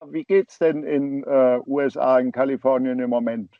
Wie geht's denn in USA, in Kalifornien im Moment?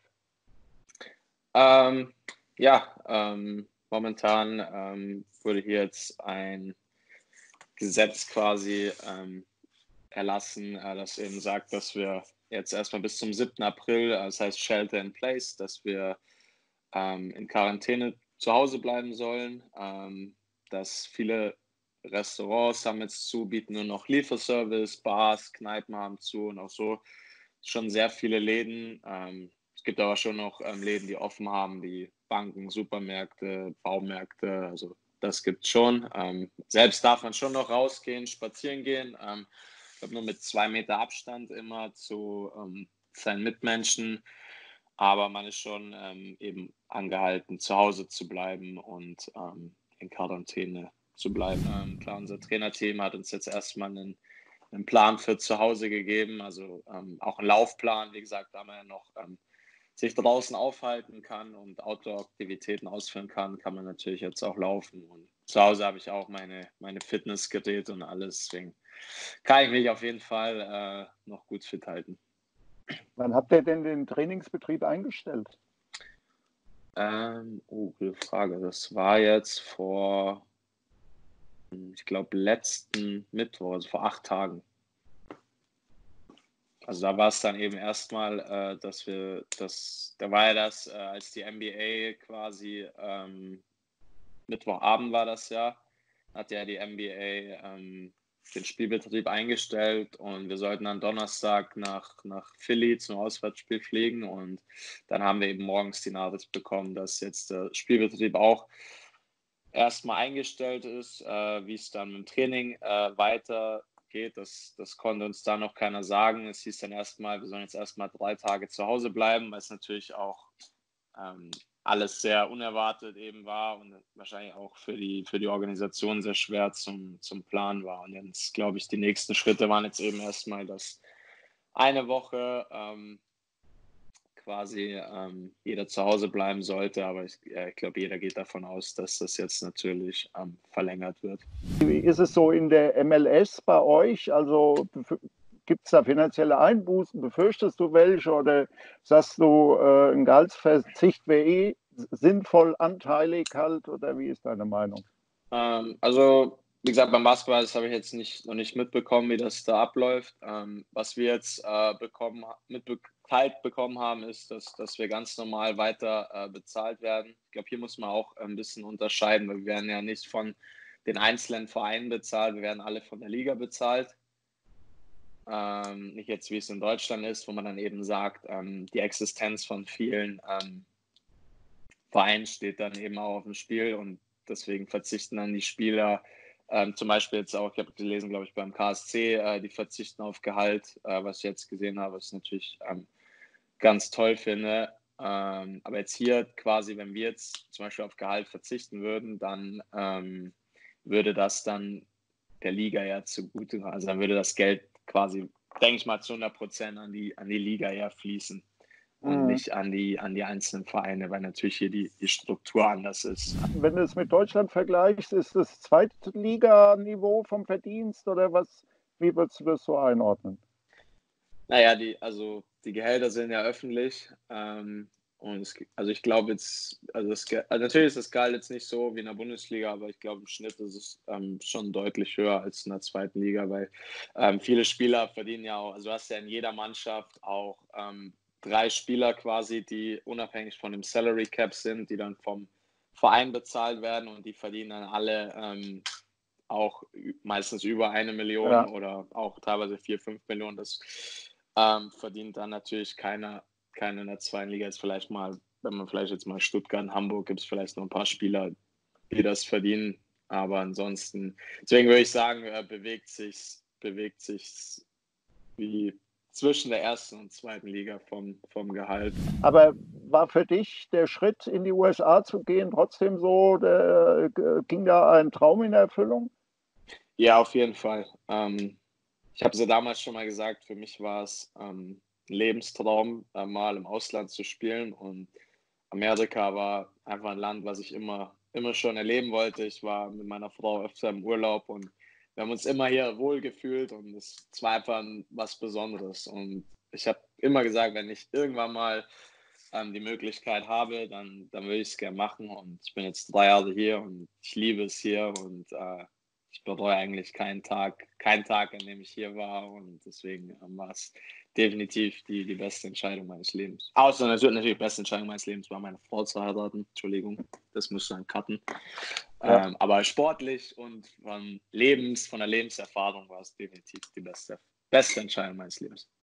Ähm, ja, momentan wurde hier jetzt ein Gesetz quasi erlassen, das eben sagt, dass wir jetzt erstmal bis zum 7. April, das heißt Shelter in Place, dass wir in Quarantäne zu Hause bleiben sollen, dass viele Restaurants haben jetzt zu, bieten nur noch Lieferservice, Bars, Kneipen haben zu und auch so schon sehr viele Läden. Es gibt aber schon noch Läden, die offen haben, wie Banken, Supermärkte, Baumärkte, also das gibt's schon. Selbst darf man schon noch rausgehen, spazieren gehen. Ich glaube nur mit 2 Meter Abstand immer zu seinen Mitmenschen. Aber man ist schon eben angehalten, zu Hause zu bleiben und in Quarantäne zu bleiben. Klar, unser Trainerteam hat uns jetzt erstmal einen Plan für zu Hause gegeben, also auch einen Laufplan. Wie gesagt, da man ja noch sich draußen aufhalten kann und Outdoor-Aktivitäten ausführen kann man natürlich jetzt auch laufen. Und zu Hause habe ich auch meine Fitnessgeräte und alles. Deswegen kann ich mich auf jeden Fall noch gut fit halten. Wann habt ihr denn den Trainingsbetrieb eingestellt? Gute Frage. Das war jetzt vor, ich glaube, letzten Mittwoch, also vor 8 Tagen. Also da war es dann eben erstmal, da war ja das, als die NBA quasi, Mittwochabend war das ja, hat ja die NBA den Spielbetrieb eingestellt und wir sollten dann Donnerstag nach Philly zum Auswärtsspiel fliegen und dann haben wir eben morgens die Nachricht bekommen, dass jetzt der Spielbetrieb auch erstmal eingestellt ist, wie es dann mit dem Training weitergeht. Das konnte uns da noch keiner sagen. Es hieß dann erstmal, wir sollen jetzt erstmal 3 Tage zu Hause bleiben, weil es natürlich auch alles sehr unerwartet eben war und wahrscheinlich auch für die Organisation sehr schwer zum Plan war. Und jetzt, glaube ich, die nächsten Schritte waren jetzt eben erstmal, dass eine Woche quasi jeder zu Hause bleiben sollte. Aber ich glaube, jeder geht davon aus, dass das jetzt natürlich verlängert wird. Wie ist es so in der MLS bei euch? Also gibt es da finanzielle Einbußen? Befürchtest du welche oder sagst du, ein Gehaltsverzicht wäre sinnvoll, anteilig halt? Oder wie ist deine Meinung? Also, wie gesagt, beim Basketball, das habe ich jetzt noch nicht mitbekommen, wie das da abläuft. Was wir jetzt mitgeteilt bekommen haben, ist, dass wir ganz normal weiter bezahlt werden. Ich glaube, hier muss man auch ein bisschen unterscheiden, weil wir werden ja nicht von den einzelnen Vereinen bezahlt, wir werden alle von der Liga bezahlt. Nicht jetzt, wie es in Deutschland ist, wo man dann eben sagt, die Existenz von vielen Vereinen steht dann eben auch auf dem Spiel und deswegen verzichten dann die Spieler, zum Beispiel jetzt auch, ich habe gelesen, glaube ich, beim KSC, die verzichten auf Gehalt, was ich jetzt gesehen habe, was ich natürlich ganz toll finde. Aber jetzt hier quasi, wenn wir jetzt zum Beispiel auf Gehalt verzichten würden, dann würde das dann der Liga ja zugute, also dann würde das Geld quasi, denke ich mal, zu 100% an die Liga ja fließen und Mhm. nicht an die einzelnen Vereine, weil natürlich hier die Struktur anders ist. Wenn du es mit Deutschland vergleichst, ist das Zweitliganiveau vom Verdienst oder was? Wie würdest du das so einordnen? Naja, die Gehälter sind ja öffentlich. Und also ich glaube jetzt, also natürlich ist das Gehalt jetzt nicht so wie in der Bundesliga, aber ich glaube im Schnitt ist es schon deutlich höher als in der zweiten Liga, weil viele Spieler verdienen ja auch, also du hast ja in jeder Mannschaft auch 3 Spieler quasi, die unabhängig von dem Salary Cap sind, die dann vom Verein bezahlt werden und die verdienen dann alle auch meistens über 1 Million Ja. oder auch teilweise 4, 5 Millionen. Das verdient dann natürlich keiner in der zweiten Liga. Jetzt vielleicht mal, wenn man vielleicht jetzt mal Stuttgart, Hamburg, gibt es vielleicht noch ein paar Spieler, die das verdienen. Aber ansonsten, deswegen würde ich sagen, bewegt sich wie zwischen der ersten und zweiten Liga vom Gehalt. Aber war für dich der Schritt in die USA zu gehen trotzdem so, ging da ein Traum in Erfüllung? Ja, auf jeden Fall. Ich habe es ja damals schon mal gesagt, für mich war es ein Lebenstraum, mal im Ausland zu spielen. Und Amerika war einfach ein Land, was ich immer schon erleben wollte. Ich war mit meiner Frau öfter im Urlaub und wir haben uns immer hier wohl gefühlt und es war einfach was Besonderes. Und ich habe immer gesagt, wenn ich irgendwann mal die Möglichkeit habe, dann will ich es gerne machen. Und ich bin jetzt 3 Jahre hier und ich liebe es hier und ich bereue eigentlich keinen Tag, an dem ich hier war. Und deswegen war es definitiv die beste Entscheidung meines Lebens. Außer natürlich die beste Entscheidung meines Lebens war, meine Frau zu heiraten. Entschuldigung, das musst du dann cutten. Ja. Aber sportlich und von der Lebenserfahrung war es definitiv die beste Entscheidung meines Lebens.